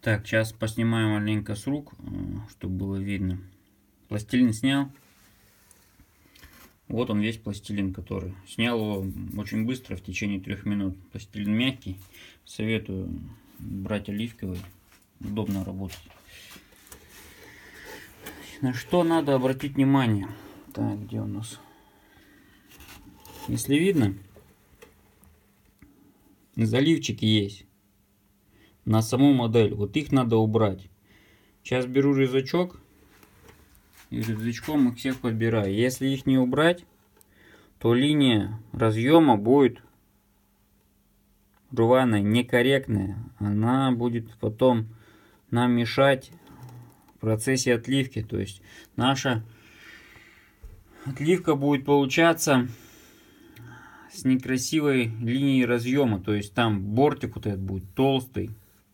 Так, сейчас поснимаем маленько с рук, чтобы было видно. Пластилин снял. Вот он весь пластилин, который. Снял его очень быстро, в течение 3 минут. Пластилин мягкий. Советую брать оливковый. Удобно работать. На что надо обратить внимание? Так, где у нас? Если видно, заливчики есть на саму модель. Вот их надо убрать. Сейчас беру резачок и резачком их всех подбираю. Если их не убрать, то линия разъема будет рваная, некорректная. Она будет потом нам мешать в процессе отливки. То есть наша отливка будет получаться с некрасивой линией разъема. То есть там бортик вот этот будет толстый.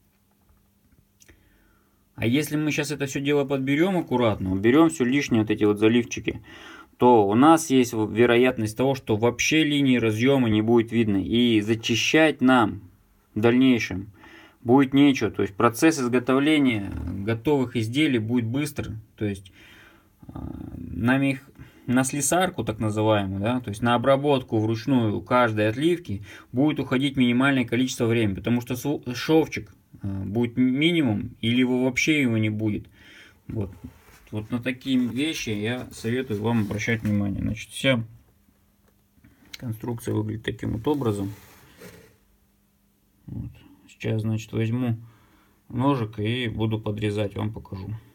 А если мы сейчас это все дело подберем аккуратно, уберем все лишнее, вот эти вот заливчики, то у нас есть вероятность того, что вообще линии разъема не будет видно. И зачищать нам в дальнейшем будет нечего. То есть процесс изготовления готовых изделий будет быстро. То есть нам их на слесарку, так называемую, да, то есть на обработку вручную каждой отливки будет уходить минимальное количество времени. Потому что шовчик будет минимум, или его вообще его не будет. Вот на такие вещи я советую вам обращать внимание. Значит, вся конструкция выглядит таким вот образом. Вот. Сейчас, значит, возьму ножик и буду подрезать, вам покажу.